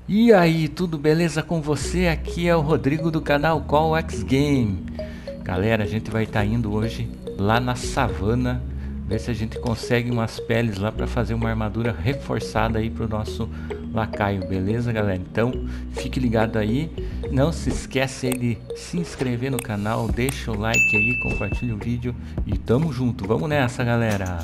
E aí, tudo beleza com você? Aqui é o Rodrigo do canal Call X Game. Galera, a gente vai estar indo hoje lá na savana, ver se a gente consegue umas peles lá para fazer uma armadura reforçada aí pro nosso lacaio, beleza, galera? Então, fique ligado aí. Não se esquece aí de se inscrever no canal, deixa o like aí, compartilha o vídeo e tamo junto. Vamos nessa, galera.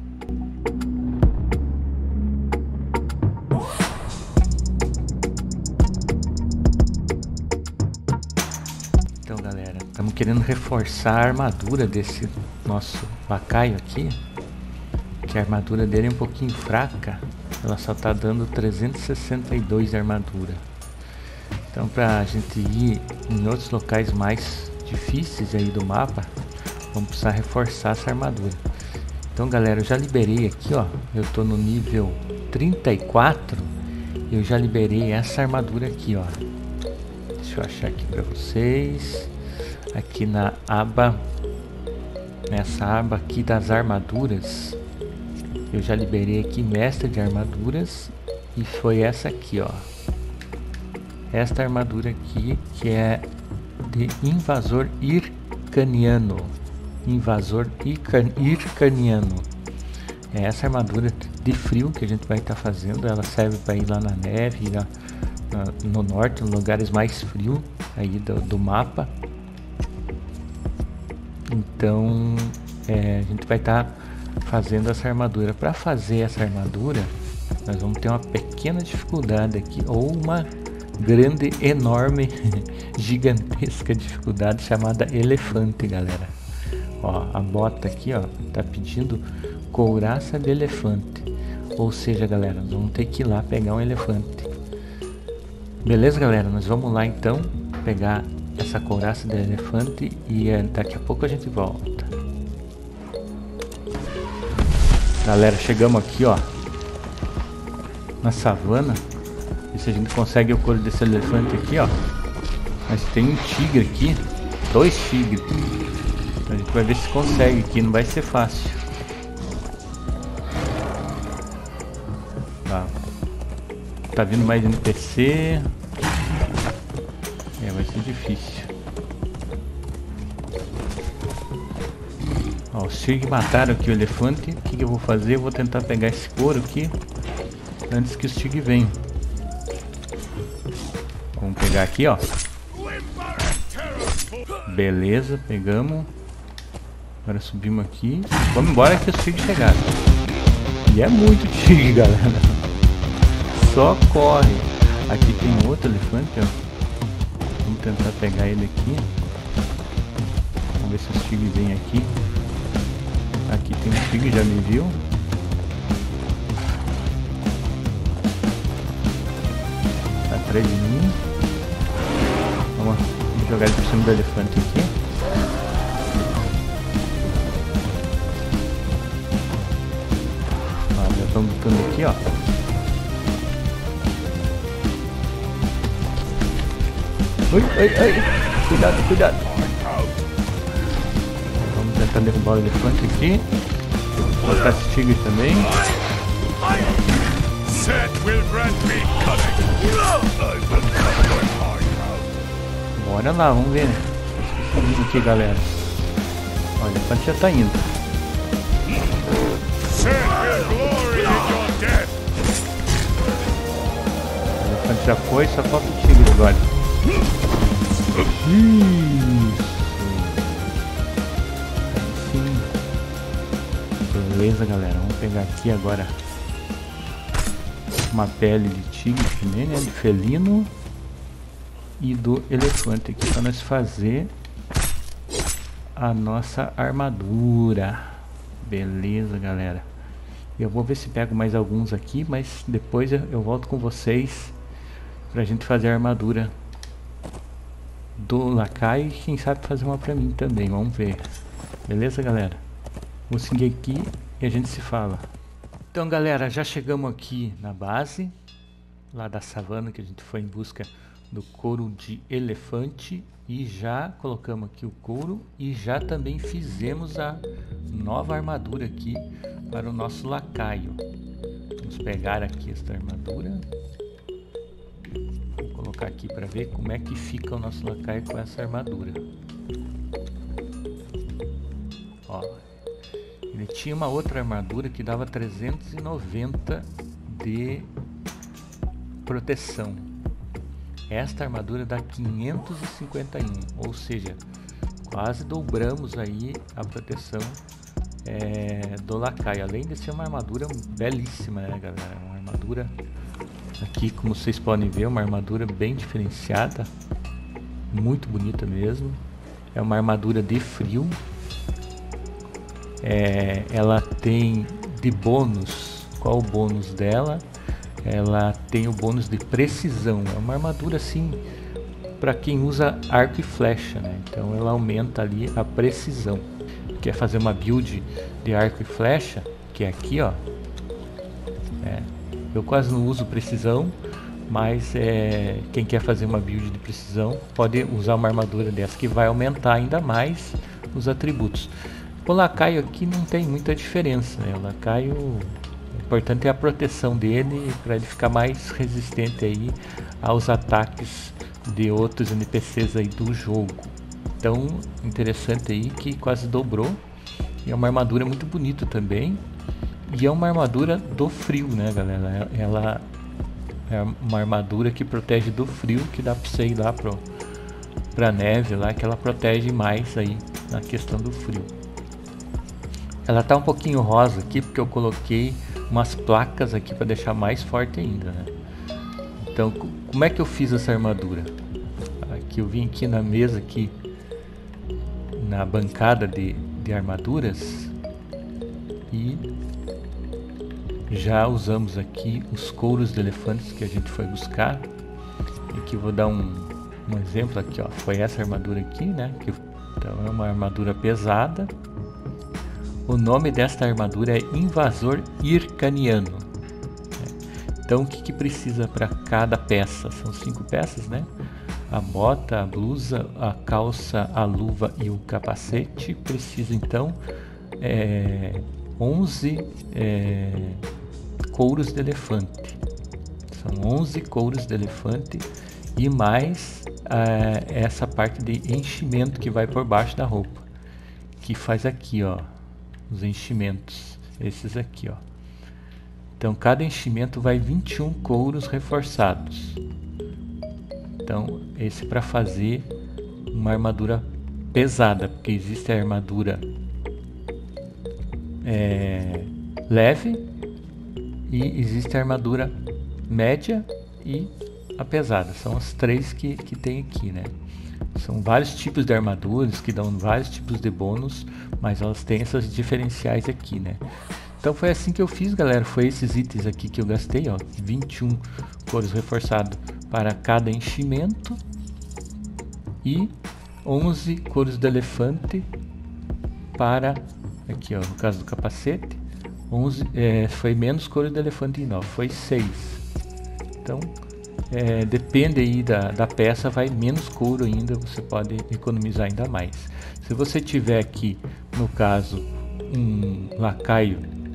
Então, galera, estamos querendo reforçar a armadura desse nosso lacaio aqui, que a armadura dele é um pouquinho fraca. Ela só tá dando 362 de armadura. Então, para a gente ir em outros locais mais difíceis aí do mapa, vamos precisar reforçar essa armadura. Então, galera, eu já liberei aqui, ó, eu tô no nível 34, eu já liberei essa armadura aqui, ó. Deixa eu achar aqui para vocês. Aqui na aba, nessa aba aqui das armaduras, eu já liberei aqui mestre de armaduras e foi essa aqui, ó. Esta armadura aqui que é de invasor hircaniano. Invasor hircaniano. É essa armadura de frio que a gente vai estar fazendo. Ela serve para ir lá na neve, no norte, nos lugares mais frios aí do mapa. Então a gente vai estar fazendo essa armadura. Para fazer essa armadura, nós vamos ter uma pequena dificuldade aqui, ou uma grande, enorme, gigantesca dificuldade chamada elefante, galera. Ó, a bota aqui, ó, tá pedindo couraça de elefante. Ou seja, galera, nós vamos ter que ir lá pegar um elefante. Beleza, galera? Nós vamos lá então pegar essa couraça de elefante e daqui a pouco a gente volta. Galera, chegamos aqui, ó, na savana. E se a gente consegue o couro desse elefante aqui, ó. Mas tem um tigre aqui, 2 tigres. A gente vai ver se consegue aqui, não vai ser fácil. Tá vindo mais NPC. Vai ser difícil. Ó, os tigres mataram aqui o elefante. O que eu vou fazer? Eu vou tentar pegar esse couro aqui antes que os tigres venham. Vamos pegar aqui, ó. Beleza, pegamos. Agora subimos aqui. Vamos embora que os tigres chegaram. E é muito tigre, galera. Só corre. Aqui tem outro elefante, ó. Vamos tentar pegar ele aqui. Vamos ver se os tigres vêm aqui. Aqui tem um tigre, já me viu. Tá atrás de mim. Vamos jogar ele por cima do elefante aqui. Ó, já estão lutando aqui, ó. Ui, cuidado, cuidado. Vamos tentar derrubar o elefante aqui. Vou botar esse tigre também. Bora lá, vamos ver. Vamos aqui, galera. Olha, o elefante já tá indo. O elefante já foi, só falta o tigre agora. Isso. Aí sim. Beleza, galera. Vamos pegar aqui agora uma pele de tigre também, né? De felino. E do elefante aqui para nós fazer a nossa armadura. Beleza, galera. Eu vou ver se pego mais alguns aqui, mas depois eu volto com vocês pra gente fazer a armadura do lacaio e quem sabe fazer uma pra mim também. Vamos ver. Beleza, galera? Vou seguir aqui e a gente se fala. Então, galera, já chegamos aqui na base lá da savana, que a gente foi em busca do couro de elefante e já colocamos aqui o couro e já também fizemos a nova armadura aqui para o nosso lacaio. Vamos pegar aqui esta armadura. colocar aqui para ver como é que fica o nosso lacaio com essa armadura. Ó, ele tinha uma outra armadura que dava 390 de proteção. Esta armadura dá 551, ou seja, quase dobramos aí a proteção do lacaio. Além de ser uma armadura belíssima, né, galera? Uma armadura aqui, como vocês podem ver, uma armadura bem diferenciada, muito bonita mesmo. É uma armadura de frio. Ela tem de bônus, qual o bônus dela? Ela tem o bônus de precisão. É uma armadura assim para quem usa arco e flecha, né? Então ela aumenta ali a precisão. Quer fazer uma build de arco e flecha, que é aqui, ó. Eu quase não uso precisão, mas quem quer fazer uma build de precisão pode usar uma armadura dessa que vai aumentar ainda mais os atributos. O lacaio aqui não tem muita diferença, né? O lacaio, o importante é a proteção dele para ele ficar mais resistente aí aos ataques de outros NPCs aí do jogo. Então, interessante aí que quase dobrou. E é uma armadura muito bonita também. E é uma armadura do frio, né, galera? Ela é uma armadura que protege do frio, que dá pra você ir lá pra neve lá, que ela protege mais aí na questão do frio. Ela tá um pouquinho rosa aqui porque eu coloquei umas placas aqui para deixar mais forte ainda, né? Então, como é que eu fiz essa armadura? Aqui eu vim aqui na mesa aqui, na bancada de armaduras, e já usamos aqui os couros de elefantes que a gente foi buscar. Aqui eu vou dar um exemplo aqui, ó. Foi essa armadura aqui, né? Então é uma armadura pesada. O nome desta armadura é Invasor Hircaniano. Então o que precisa para cada peça? São 5 peças, né? A bota, a blusa, a calça, a luva e o capacete. Precisa então 11 couros de elefante. São 11 couros de elefante e mais essa parte de enchimento que vai por baixo da roupa, que faz aqui, ó, os enchimentos, esses aqui, ó. Então cada enchimento vai 21 couros reforçados. Então esse para fazer uma armadura pesada, porque existe a armadura leve e existe a armadura média e a pesada. São as três que tem aqui, né? São vários tipos de armaduras que dão vários tipos de bônus, mas elas têm essas diferenciais aqui, né? Então foi assim que eu fiz, galera. Foi esses itens aqui que eu gastei, ó, 21 couros reforçados para cada enchimento e 11 couros de elefante para, aqui, ó, no caso do capacete, 11, foi menos couros de elefante em 9, foi 6. Então depende aí da peça, vai menos couro ainda, você pode economizar ainda mais. Se você tiver aqui, no caso, um lacaio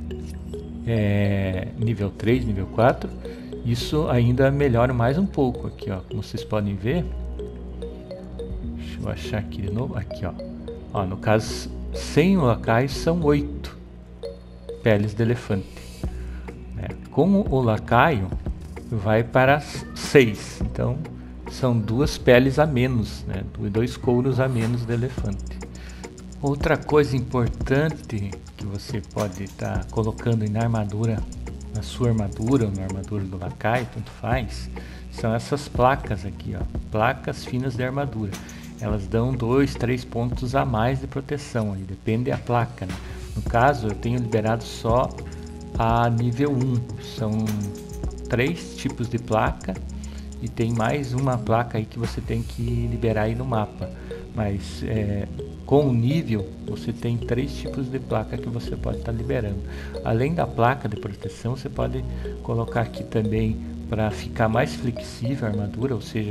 nível 3, nível 4, isso ainda melhora mais um pouco aqui, ó, como vocês podem ver. Deixa eu achar aqui de novo, aqui, ó, no caso, sem o lacaio são 8 peles de elefante, né? Com o lacaio vai para 6, então são 2 peles a menos, né? 2 couros a menos de elefante. Outra coisa importante que você pode estar colocando na armadura, na sua armadura ou na armadura do lacaio, tanto faz, são essas placas aqui, ó, placas finas de armadura. Elas dão 2, 3 pontos a mais de proteção, aí depende da placa, né? No caso, eu tenho liberado só a nível 1, são 3 tipos de placa e tem mais uma placa aí que você tem que liberar aí no mapa, mas com o nível você tem 3 tipos de placa que você pode estar liberando. Além da placa de proteção, você pode colocar aqui também para ficar mais flexível a armadura, ou seja,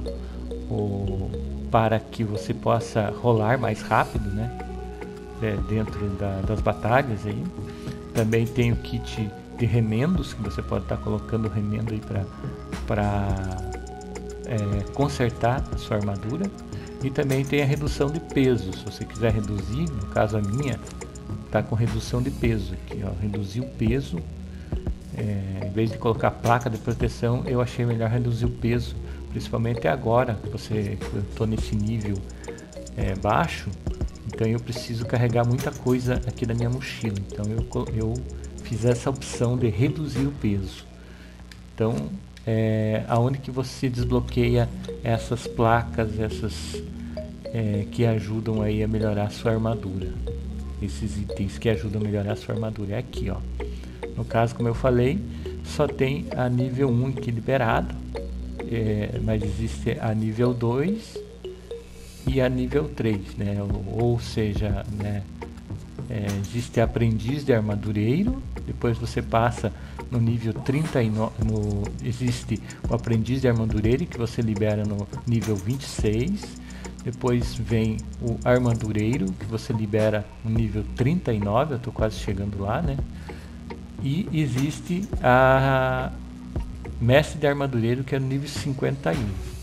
para que você possa rolar mais rápido, né? Dentro das batalhas aí. Também tem o kit de remendos, que você pode estar colocando remendo aí para consertar a sua armadura. E também tem a redução de peso. Se você quiser reduzir, no caso a minha está com redução de peso aqui, ó, reduzir o peso. Em vez de colocar placa de proteção, eu achei melhor reduzir o peso, principalmente agora que eu estou nesse nível baixo, então eu preciso carregar muita coisa aqui da minha mochila, então eu fiz essa opção de reduzir o peso. Então aonde que você desbloqueia essas placas, que ajudam aí a melhorar a sua armadura, esses itens que ajudam a melhorar a sua armadura, é aqui, ó. No caso, como eu falei, só tem a nível 1 aqui liberado, mas existe a nível 2 e a nível 3, né? Ou seja, né, existe aprendiz de armadureiro, depois você passa no nível 39, existe o aprendiz de armadureiro que você libera no nível 26, depois vem o armadureiro que você libera no nível 39, eu estou quase chegando lá, né? E existe a mestre de armadureiro que é no nível 51.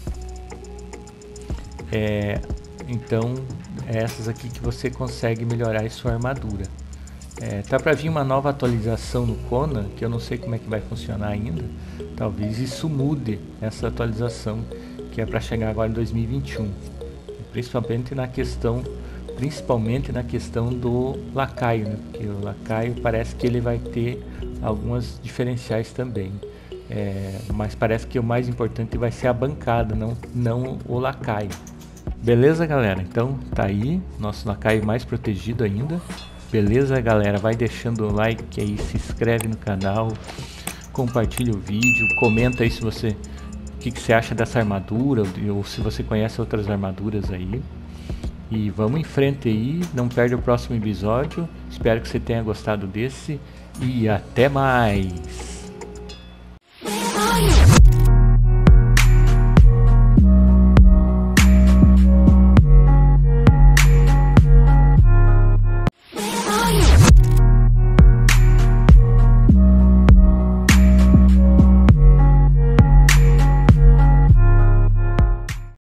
Então é essas aqui que você consegue melhorar a sua armadura. Tá para vir uma nova atualização no Conan, que eu não sei como é que vai funcionar ainda. Talvez isso mude, essa atualização que é para chegar agora em 2021, principalmente na questão do lacaio, né? Porque o lacaio parece que ele vai ter algumas diferenciais também, mas parece que o mais importante vai ser a bancada, não o lacaio. Beleza, galera? Então tá aí nosso lacaio mais protegido ainda. Beleza, galera? Vai deixando o like aí, se inscreve no canal, compartilha o vídeo, comenta aí se o que você acha dessa armadura, ou se você conhece outras armaduras aí. E vamos em frente aí, não perde o próximo episódio. Espero que você tenha gostado desse e até mais!